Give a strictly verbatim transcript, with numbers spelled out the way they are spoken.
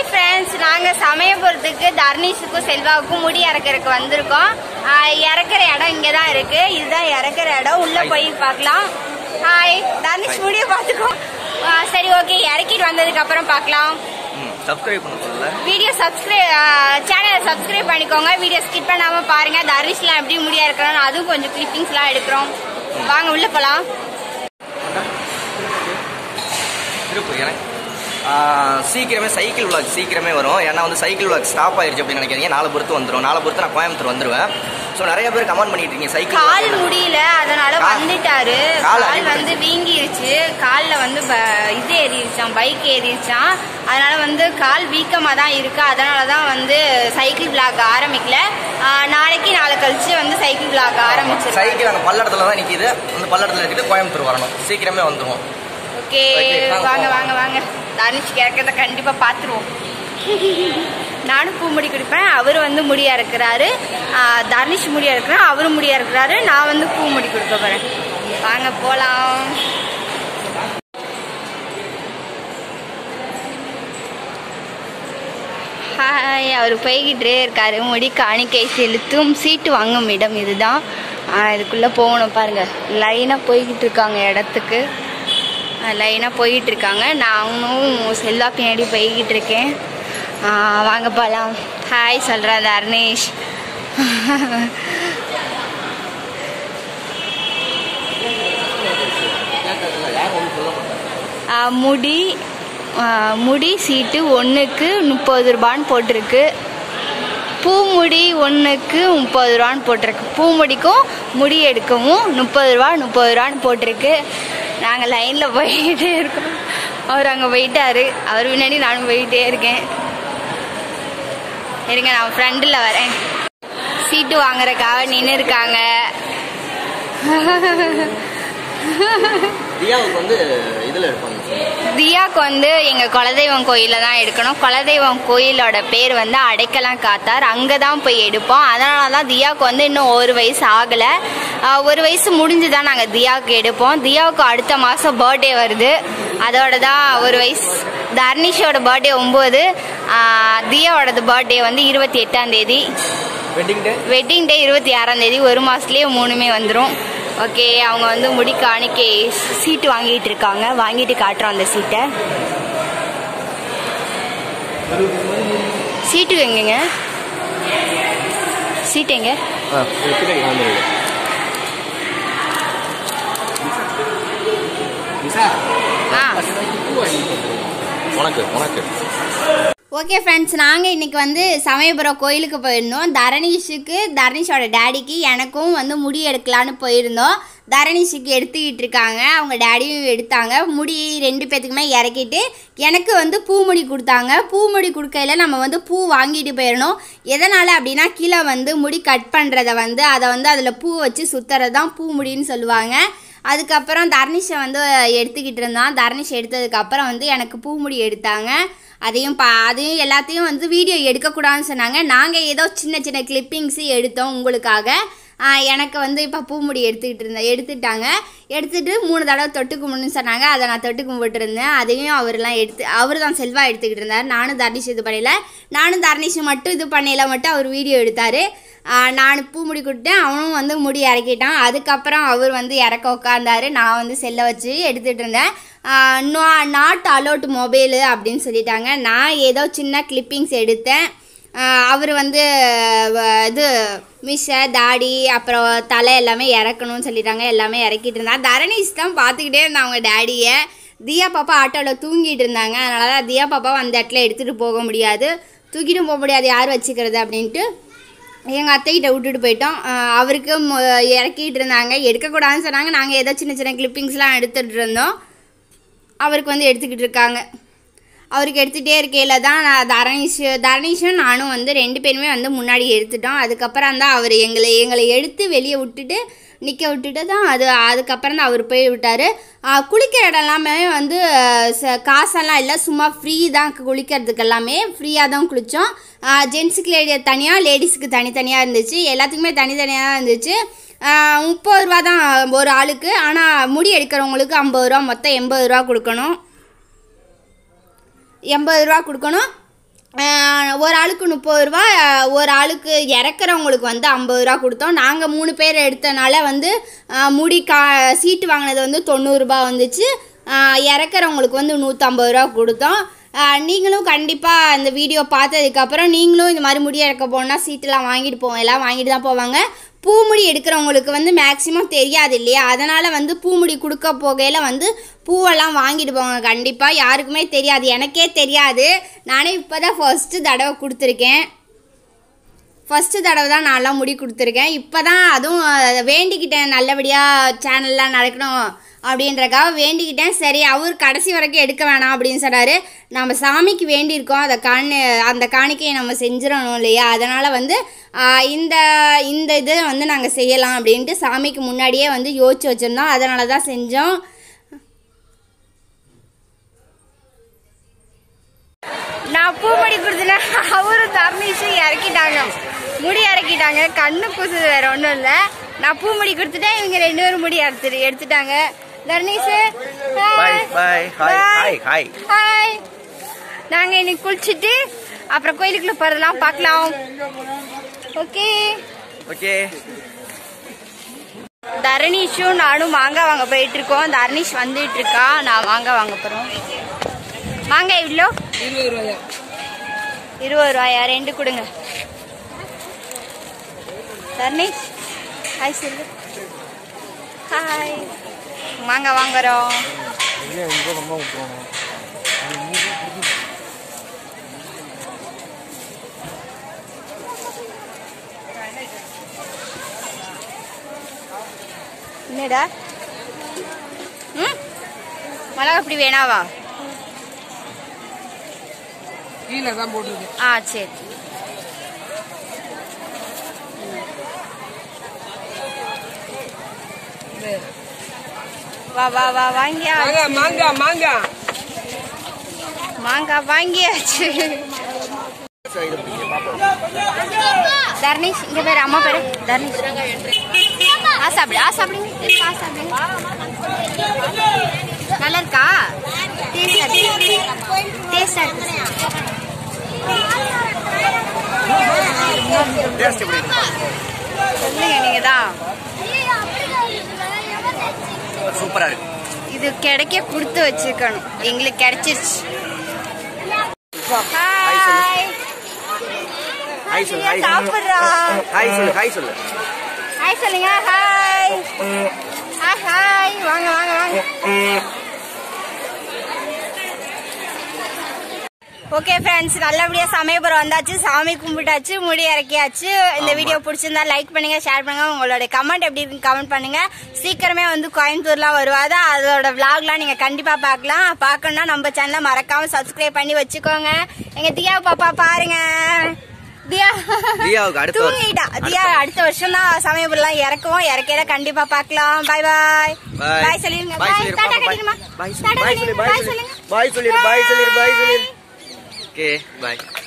Hi friends, நாங்கள் சமயபுரத்துக்கு தர்னிஷுக்கும் செல்வாவுக்கும் முடி இறக்கிறதுக்கு வந்திருக்கோம். இறக்குற இடம் இங்கே தான் இருக்கு. இதுதான் இறக்குற இடம். உள்ள போய் பார்க்கலாம். ஹாய் தர்னிஷ், முடியை பார்த்துக்கோ. சரி, ஓகே, இறக்கிட்டு வந்ததுக்கு அப்புறம் பார்க்கலாம். வீடியோ சப்ஸ்கிரைப் சேனலை சப்ஸ்கிரைப் பண்ணிக்கோங்க. வீடியோ ஸ்கிப் பண்ணாம பாருங்க. தர்னிஷ்லாம் எப்படி முடியா இருக்கிறோம், அதுவும் கொஞ்சம் கிளிப்பிங்ஸ்லாம் எடுக்கிறோம். வாங்க உள்ள போலாம். சீக்கிரமே சைக்கிள் விளாக் சீக்கிரமே வரும். ஏன்னா வந்து சைக்கிள் விளாக் ஸ்டாப் ஆயிடுச்சு அப்படின்னு நினைக்கிறீங்க. நாலு பொறுத்து வந்துடும். நாலு பொறுத்து நான் கோயம்புத்தூர் வந்துடுவேன். ஸோ நிறைய பேர் கமெண்ட் பண்ணிட்டு இருக்கீங்க சைக்கிள் கால் முடியல, அதனால வந்துட்டாரு. கால் வந்து வீங்கிருச்சு. காலில் வந்து இது ஏறிடுச்சான், பைக் ஏறிடுச்சான். அதனால வந்து கால் வீக்கமாக தான் இருக்கு. அதனால தான் வந்து சைக்கிள் விளாக் ஆரம்பிக்கல. நாளைக்கு நாளை கழிச்சு வந்து சைக்கிள் விளாக் ஆரம்பிச்சு. சைக்கிள் அங்கே பல்லடத்துல தான் நிற்கிது. அந்த பல்லடத்துல இருக்கிட்டு கோயம்புத்தூர் வரணும். சீக்கிரமே வந்துடும். ஓகே, வாங்க வாங்க வாங்க. தர்னிஷ் கேட்கறத கண்டிப்பா பாத்துருவோம். நானும் பூ முடி குடிப்பேன். அவரு வந்து முடியா இருக்கிறாரு. தர்னிஷ் முடியா இருக்கிறான், அவரும் முடியா இருக்கிறாரு. நான் வந்து பூ முடி கொடுக்க போறேன். வாங்க போலாம். ஹாய், அவர் போய்கிட்டே இருக்காரு. முடி காணிக்கை செலுத்தும் சீட்டு வாங்கும் இடம் இதுதான். இதுக்குள்ள போகணும். பாருங்க, லைனா போய்கிட்டு இருக்காங்க இடத்துக்கு. லைனாக போய்கிட்டு இருக்காங்க. நானும் செல்வா பின்னாடி போய்கிட்டு இருக்கேன். வாங்க போகலாம். ஹாய் சொல்கிறேன் தர்னிஷ். முடி முடி சீட்டு ஒன்றுக்கு முப்பது ரூபான்னு போட்டிருக்கு. பூமுடி ஒன்றுக்கு முப்பது ரூபான்னு போட்டிருக்கு. பூமுடிக்கும் முடி எடுக்கவும் முப்பது ரூபா முப்பது ரூபான்னு போட்டிருக்கு. நாங்கள் லைனில் போய்கிட்டே இருக்கோம். அவர் அங்கே போயிட்டாரு. அவர் முன்னாடி நானும் போயிட்டே இருக்கேன். இருங்க, நான் ஃப்ரெண்டில் வரேன். சீட்டு வாங்குறதுக்காக நின்று இருக்காங்க. தியாவுக்கு வந்து எங்க குலதெய்வம் கோயில தான் எடுக்கணும். குலதெய்வம் கோயிலோட பேர் வந்து அடைக்கலம் காத்தார். அங்கதான் போய் எடுப்போம். அதனாலதான் தியாவுக்கு வந்து இன்னும் ஒரு வயசு ஆகல. ஒரு வயசு முடிஞ்சுதான் நாங்க தியாவுக்கு எடுப்போம். தியாவுக்கு அடுத்த மாசம் பர்த்டே வருது. அதோட தான் ஒரு வயசு. தர்னிஷோட பர்த்டே ஒன்பது, தியாவோடது பர்த்டே வந்து இருபத்தி எட்டாம் தேதி. வெட்டிங் டே இருபத்தி ஆறாம் தேதி. ஒரு மாசத்துலயே மூணுமே வந்துடும். ஓகே, அவங்க வந்து முடி காணிக்கை சீட்டு வாங்கிட்டு இருக்காங்க. வாங்கிட்டு காட்டுறோம் அந்த சீட்டை. சீட்டு எங்கங்க? சீட்டு எங்க? ஓகே ஃப்ரெண்ட்ஸ், நாங்கள் இன்றைக்கி வந்து சமயபுரம் கோயிலுக்கு போயிருந்தோம். தர்னிஷுக்கு, தர்னிஷோட டேடிக்கு, எனக்கும் வந்து முடி எடுக்கலான்னு போயிருந்தோம். தர்னிஷுக்கு எடுத்துக்கிட்டு இருக்காங்க. அவங்க டேடியும் எடுத்தாங்க. முடி ரெண்டு பேத்துக்குமே இறக்கிட்டு எனக்கு வந்து பூமுடி கொடுத்தாங்க. பூமுடி கொடுக்கையில் நம்ம வந்து பூ வாங்கிட்டு போயிடணும். எதனால் அப்படின்னா, கீழே வந்து முடி கட் பண்ணுறத வந்து அதை வந்து அதில் பூ வச்சு சுற்றுறது தான் பூமுடின்னு சொல்லுவாங்க. அதுக்கப்புறம் தர்னிஷை வந்து எடுத்துக்கிட்டு இருந்தான். தர்னிஷ் எடுத்ததுக்கப்புறம் வந்து எனக்கு பூமுடி எடுத்தாங்க. அதையும் பா அதையும் எல்லாத்தையும் வந்து வீடியோ எடுக்கக்கூடாதுன்னு சொன்னாங்க. நாங்கள் ஏதோ சின்ன சின்ன கிளிப்பிங்ஸு எடுத்தோம் உங்களுக்காக. எனக்கு வந்து இப்போ பூமுடி எடுத்துக்கிட்டு இருந்தேன். எடுத்துட்டாங்க. எடுத்துகிட்டு மூணு தடவை தொட்டு கும்பிடுன்னு சொன்னாங்க. அதை நான் தொட்டு கும்பிட்டுருந்தேன். அதையும் அவரெல்லாம் எடுத்து அவர் தான் செல்வா எடுத்துக்கிட்டு இருந்தார். நானும் தர்னிஷ் இது பண்ணல. நானும் தர்னிஷ் மட்டும் இது பண்ணல மட்டும் அவர் வீடியோ எடுத்தார். நான் பூமுடி கொடுத்தேன். அவனும் வந்து முடி இறக்கிட்டான். அதுக்கப்புறம் அவர் வந்து இறக்க உட்காந்தாரு. நான் வந்து செல்லை வச்சு எடுத்துகிட்டு இருந்தேன். நாட் அலோட் மொபைலு அப்படின்னு சொல்லிட்டாங்க. நான் ஏதோ சின்ன கிளிப்பிங்ஸ் எடுத்தேன். அவர் வந்து இது மிஷை, தாடி, அப்புறம் தலை எல்லாமே இறக்கணும்னு சொல்லிட்டாங்க. எல்லாமே இறக்கிட்டு இருந்தாங்க. தர்னிஷ் தான் பார்த்துக்கிட்டே இருந்தாங்க அவங்க டேடியை. தியா பாப்பா ஆட்டோவில் தூங்கிட்டு இருந்தாங்க. அதனால தான் தியா பாப்பாவை அந்த இடத்துல எடுத்துகிட்டு போக முடியாது, தூக்கிட்டு போக முடியாது, யார் வச்சுக்கிறது அப்படின்ட்டு எங்கள் அத்தைக்கிட்ட விட்டுட்டு போயிட்டோம். அவருக்கு இறக்கிட்டு இருந்தாங்க. எடுக்கக்கூடாதுன்னு சொன்னாங்க. நாங்கள் ஏதோ சின்ன சின்ன கிளிப்பிங்ஸ்லாம் எடுத்துகிட்டு இருந்தோம். அவருக்கு வந்து எடுத்துக்கிட்டு இருக்காங்க. அவருக்கு எடுத்துகிட்டே இருக்கையில் தான் நான் தர்னிஷ் தர்னிஷும் நானும் வந்து ரெண்டு பேருமே வந்து முன்னாடி எடுத்துட்டோம். அதுக்கப்புறம் தான் அவர் எங்களை எங்களை எடுத்து வெளியே விட்டுட்டு நிற்க விட்டுட்டு தான் அது அதுக்கப்புறம் தான் அவர் போய் விட்டார். குளிக்கிற இடம் எல்லாமே வந்து காசெல்லாம் இல்லை, சும்மா ஃப்ரீ தான். குளிக்கிறதுக்கு எல்லாமே ஃப்ரீயாக தான் குளித்தோம். ஜென்ஸுக்கு லேடி தனியாக, லேடிஸுக்கு தனித்தனியாக இருந்துச்சு. எல்லாத்துக்குமே தனித்தனியாக தான் இருந்துச்சு. முப்பது ரூபா தான் ஒரு ஆளுக்கு. ஆனால் முடி எடுக்கிறவங்களுக்கு ஐம்பது ரூபா, மொத்தம் எண்பது ரூபா கொடுக்கணும். எண்பது ரூபா கொடுக்கணும். ஒரு ஆளுக்கு முப்பது ரூபா, ஒரு ஆளுக்கு இறக்குறவங்களுக்கு வந்து ஐம்பது ரூபா கொடுத்தோம். நாங்கள் மூணு பேர் எடுத்தனால வந்து முடி கா சீட்டு வாங்கினது வந்து தொண்ணூறுரூபா வந்துச்சு. இறக்குறவங்களுக்கு வந்து நூற்றம்பது ரூபா கொடுத்தோம். நீங்களும் கண்டிப்பாக இந்த வீடியோ பார்த்ததுக்கப்புறம் நீங்களும் இந்த மாதிரி முடி இறக்க போனால் சீட்டெல்லாம் வாங்கிட்டு போவோம், எல்லாம் வாங்கிட்டு தான் போவாங்க. பூமுடி எடுக்கிறவங்களுக்கு வந்து மேக்ஸிமம் தெரியாது இல்லையா, அதனால் வந்து பூமுடி கொடுக்க போகையில் வந்து பூவெல்லாம் வாங்கிட்டு போவாங்க. கண்டிப்பாக யாருக்குமே தெரியாது, எனக்கே தெரியாது. நானே இப்போ தான் ஃபஸ்ட்டு தடவை கொடுத்துருக்கேன். ஃபஸ்ட்டு தடவை தான் நான்லாம் முடி கொடுத்துருக்கேன். இப்போ தான் அதுவும் வேண்டிக்கிட்டேன், நல்லபடியாக சேனல்லாம் நடக்கணும் அப்படின்றக்காக வேண்டிக்கிட்டேன். சரி, அவர் கடைசி வரைக்கும் எடுக்க வேணாம் அப்படின்னு சொன்னார். நம்ம சாமிக்கு வேண்டியிருக்கோம், அதை காணி அந்த காணிக்கையை நம்ம செஞ்சிடணும் இல்லையா, அதனால் வந்து இந்த இந்த இதை வந்து நாங்கள் செய்யலாம் அப்படின்ட்டு சாமிக்கு முன்னாடியே வந்து யோசிச்சு வச்சுருந்தோம். அதனால தான் செஞ்சோம். நான் பூமுடி கொடுத்தேன், அவரும் தர்ணீஷும் இறக்கிட்டாங்க, முடி இறக்கிட்டாங்க. கண்ணு கூசு வேற ஒன்றும் இல்லை. நான் பூமுடி கொடுத்துட்டேன், இவங்க ரெண்டு பேரும் முடி எடுத்துட்டு எடுத்துட்டாங்க. தர்ணீஷு ஹாய். ஹாய். நாங்கள் இன்னைக்கு குளிச்சுட்டு அப்புறம் கோயிலுக்குள்ள போறதெல்லாம் பார்க்கலாம். Okay okay. தர்ணீஷும் நானும் மாங்காய் வாங்க போயிட்டு இருக்கோம். தர்ணீஷ் வந்துட்டு இருக்கா, நான் மாங்காய் வாங்க போறோம். மாங்காய் எவ்வளோ? இருபது ரூபாயா? இருபது ரூபாயா? ரெண்டு கொடுங்க. தர்ணீஷ் ஹாய் சொல்லு. ஹாய். மாங்காய் வாங்குறோம். என்னடா ம் மிளகா அப்படி வேணாவா? கீழே தான் போட்டுருக்கு. ஆ சரி. வா வா வா வாங்கியா மாங்கா மாங்கா மாங்கா வாங்கியாச்சு. தர்ணீஷ் இங்க பேரு, அம்மா பேரு தர்ணீஷ். ஆ சாப்பிடு, ஆ சாப்பிடுங்க. ஆ சாப்பிடுங்க. நல்லா இருக்கா? டேஸ்டா சொல்லுங்க நீங்க தான். சூப்பரா இருக்கு. இது கிடைக்க கொடுத்து வச்சிருக்கணும், எங்களுக்கு கிடைச்சிருச்சு. ஹாய் ஹாய் சொல்லு. ஹாய் சாப்பிடுறா. ஹாய் சொல்லு. ஹாய் சொல்லு. ஹாய் சொல்லுங்க. Hi hi hi. வாங்க வாங்க வாங்க. ஓகே ஃப்ரெண்ட்ஸ், நல்லபடியாக சமயபுரம் வந்தாச்சு, சாமி கும்பிட்டாச்சு, முடி இறக்கியாச்சு. இந்த வீடியோ பிடிச்சிருந்தா லைக் பண்ணுங்க, ஷேர் பண்ணுங்க. உங்களோட கமெண்ட் எப்படி இருக்குன்னு கமெண்ட் பண்ணுங்க. சீக்கிரமே வந்து கோயம்புத்தூர்லாம் வருவாது, அதோட விளாக்லாம் நீங்க கண்டிப்பா பார்க்கலாம். பார்க்கணும்னா நம்ம சேனலை மறக்காம சப்ஸ்கிரைப் பண்ணி வச்சுக்கோங்க. எங்க தியா பாப்பா பாருங்க. தியா தூங்கிட்டா. தியா அடுத்த வருஷம் தான் சமயபுரம் இறக்குவோம். இறக்கையில கண்டிப்பா பார்க்கலாம். பாய் பாய். பாய் சொல்லிருங்க. பாய் டாடா கட்டிடுமா. பாய் சொல்லுங்க. பாய் சொல்லுங்க. பாய் சொல்லிரு. பாய் சொல்லிரு. பாய் சொல்லிரு. ஓகே பாய்.